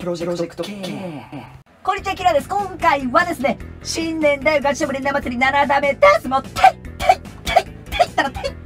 プロジェクト K。 こんにちは、キラです。今回はですね、新年だよガチャム連打祭り7ダメです。もう、てったらてい。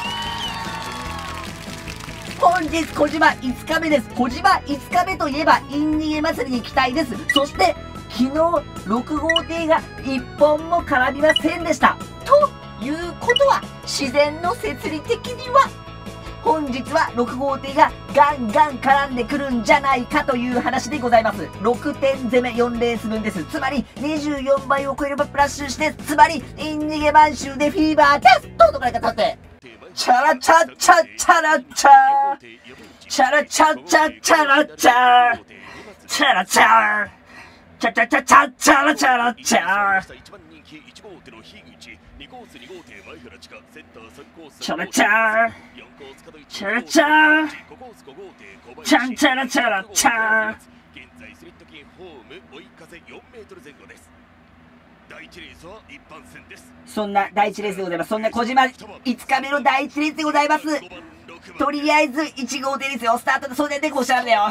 本日、小島5日目です。小島5日目といえば、イン逃げ祭りに期待です。そして、昨日、6号艇が1本も絡みませんでした。ということは、自然の摂理的には、本日は6号艇がガンガン絡んでくるんじゃないかという話でございます。6点攻め4レース分です。つまり24倍を超えればプラッシュして、つまりイン逃げ満州でフィーバーです。どうぞこれが立って。チャラチャチャチャラチャチャラチャチャチャラチャチャラチャチャチャチャチャチャラチャラチャチャラチャチャラチャチャンチャラチャラチャ。そんな第1レースでございます。そんな小島5日目の第1レースでございます。とりあえず1号艇ですよ。スタートでそれでこうしたんだよ。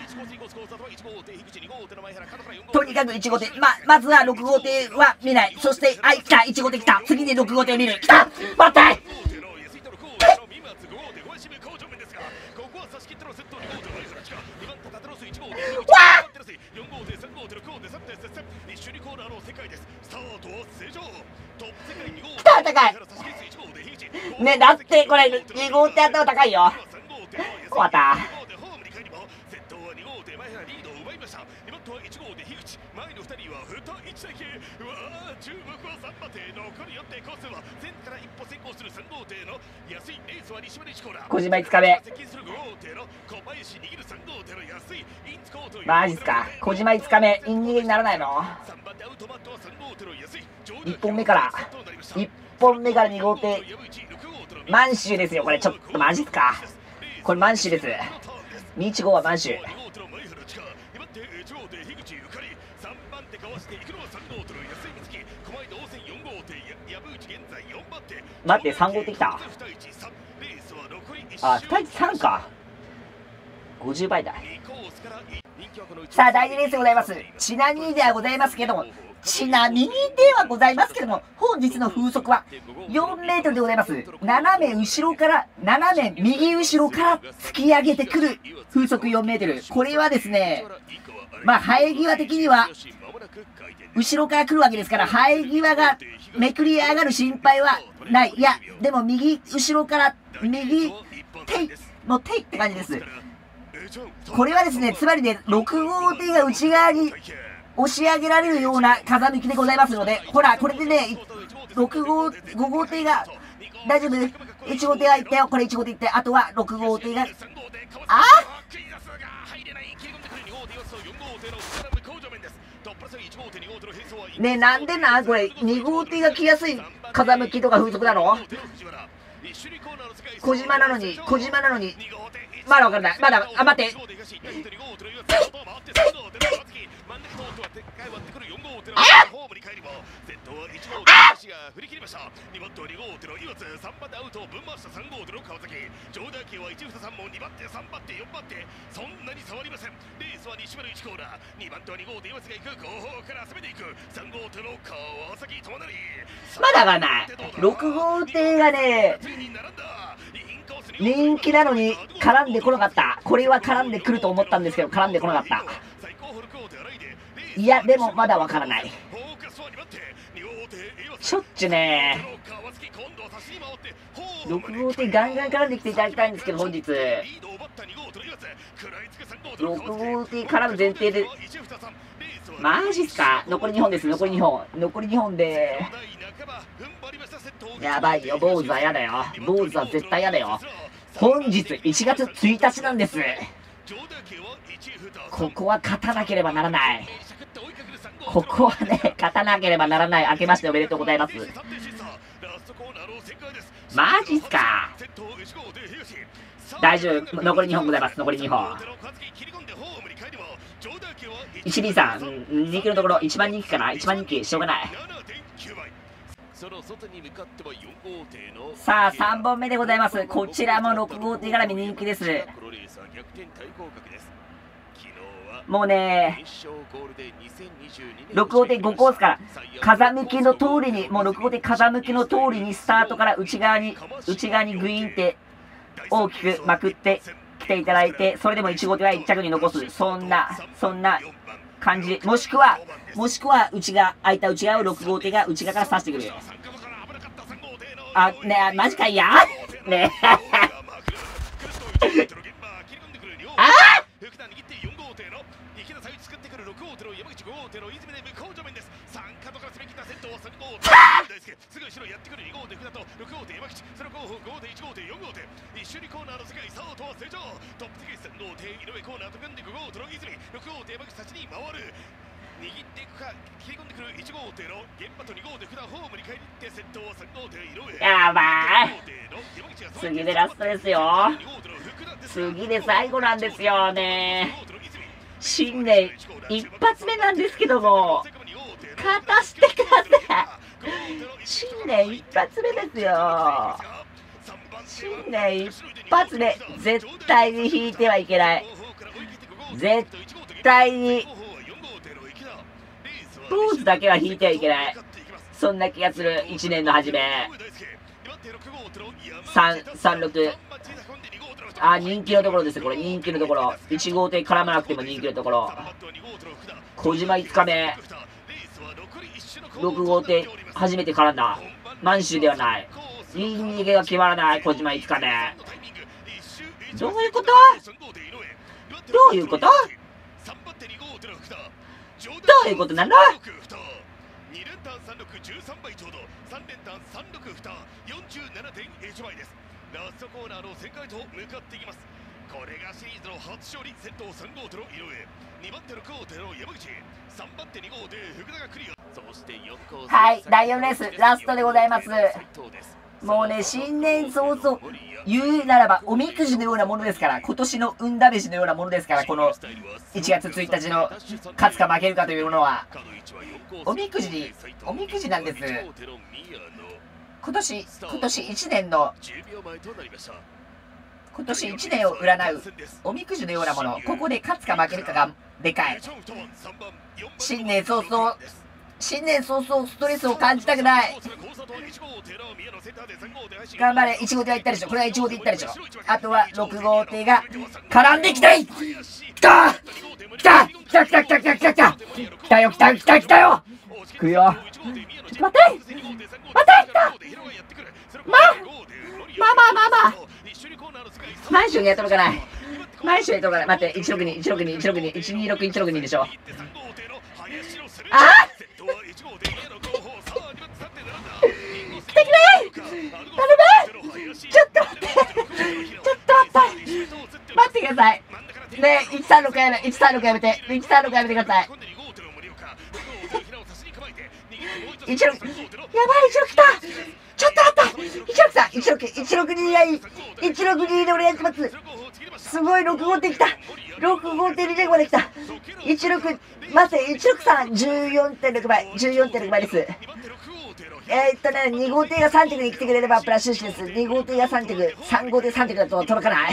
とにかく1号艇、まずは6号艇は見ない。そして、来た、1号艇来た。次に6号艇を見る。来た、待って。来た、高いね。だってこれ2号艇頭高いよ。終わった。小島5日目マジっすか。小島5日目イン逃げにならないの。1本目から2号艇満州ですよ。これちょっとマジっすか。これ満州です。1号は満州。待って、3号艇来た。あ、2人3か。50倍だ。さあ、第2レースでございます。ちなみにではございますけども、本日の風速は4メートルでございます。斜め右後ろから突き上げてくる風速4メートル。これはですね、生え際的には、後ろから来るわけですから、生え際がめくり上がる心配はない。いや、でも右後ろから、もうていって感じです。これはですね、つまりね、6号艇が内側に押し上げられるような風向きでございますので、ほら、これでね、5号艇が、大丈夫 ?1 号艇が行ったよ。これ1号艇行って、あとは6号艇が、ねえ、なんでな、これ、2号艇が来やすい風向きとか風速なの？小島なのに、まだわかんない。待って。まだわかんない。6号艇がね、人気なのに絡んでこなかった。これは絡んでくると思ったんですけど、絡んでこなかった。いや、でもまだわからない。ちょっちゅね、6号艇ガンガン絡んできていただきたいんですけど、本日6号艇絡む前提で、マジっすか。残り2本です。残り2本で、やばいよ。坊主は嫌だよ。坊主は絶対嫌だよ。本日1月1日なんです。ここは勝たなければならない。ここはね、勝たなければならない。明けましておめでとうございます。マジっすか。大丈夫。残り2本ございます。残り2本。123、人気のところ、1番人気かな。1番人気、しょうがない。さあ、3本目でございます。こちらも6号艇絡み人気です。 もうね、6号艇5コースから風向きの通りに、もう6号艇風向きの通りにスタートから内側にグイーンって大きくまくってきていただいて、それでも1号艇は1着に残す、そんな感じ。もしくは空いた内側を6号艇が内側から刺してくる。あ、ね、マジかいやねあ握っていくか切り込んでくる1号艇の現場と2号艇普段ホームに帰って先頭は3号艇井上。 やばい、次でラストですよ。次で最後なんですよね。新年一発目なんですけども、勝たしてください。新年一発目ですよ。新年一発目、絶対に引いてはいけない。絶対にポーズだけは引いてはいけない。そんな気がする。1年の初め336、あ、人気のところですよ。これ人気のところ、1号艇絡まなくても人気のところ。小島5日目、6号艇初めて絡んだ。満州ではない。いい逃げが決まらない小島5日目。どういうことどういうことどういうことなの。 2連単36、13倍ちょうど、3連単36蓋、47.1 倍です。ラストコーナーの旋回と向かっていきます。これがシリーズの初勝利。先頭3号艇の井上、2番手6号艇の山口、3番手2号艇福田がクリア。そして4コース、 はい、第4レースラストでございます。もうね、新年早々言うならばおみくじのようなものですから、今年の運試しのようなものですから、この1月1日の勝つか負けるかというのはおみくじなんです。今年1年の今年1年を占うおみくじのようなもの。ここで勝つか負けるかがでかい。新年早々ストレスを感じたくない。頑張れ。1号艇は行ったでしょ。これは1号艇行ったでしょ。あとは6号艇が絡んできたい。来た来た来た来た来た来た来た来た来たよ来た来た来たよ。来るよ。ちょっと待って待って来た。満州にやっとるかない。満州にやっとるかない。待って、162、162、162、126、162でしょ。あっ来てくれ頼む。ちょっと待って待ってくださいねえ。136やめて136やめてください。16、やばい、16来た。ちょっと待った。16さん、162がいい。162でお願いします。すごい、6号艇来た。6号艇2着まで来た。16、待って、163、14.6 倍、14.6 倍です。2号艇が3着に来てくれればプラス収支です。2号艇が3着、3号艇3着だと届かない。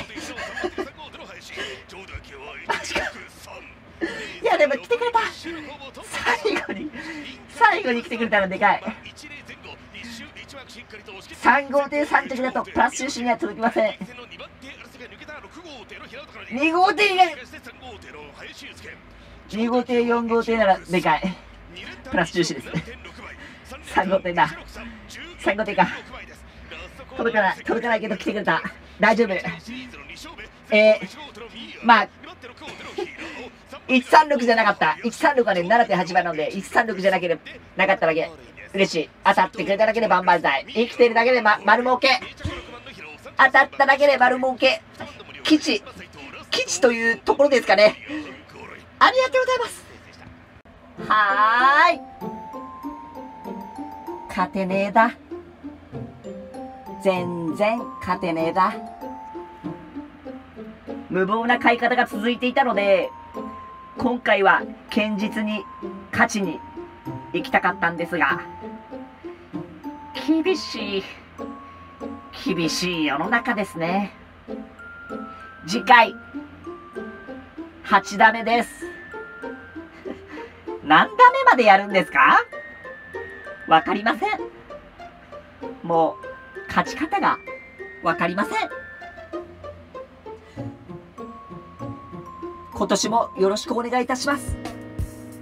いや、でも来てくれた。最後に来てくれたらでかい。3号艇3着だとプラス収支には届きません。2号艇以外2号艇4号艇ならでかい。プラス収支です。3号艇だ。3号艇か。届かないけど来てくれた。大丈夫。まあ136じゃなかった。136はね 7.8 倍なので、136じゃなかっただけ嬉しい。当たってくれただけで万々歳。生きてるだけで、丸儲け。当たっただけで丸儲け。基地というところですかね。ありがとうございます。はーい。勝てねえだ。全然勝てねえだ。無謀な買い方が続いていたので、今回は堅実に勝ちに行きたかったんですが、厳しい世の中ですね。次回8打目です。 何打目までやるんですか？わかりません。もう、勝ち方がわかりません。今年もよろしくお願いいたします。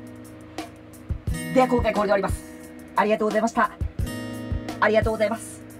では今回これで終わります。ありがとうございました。ありがとうございます。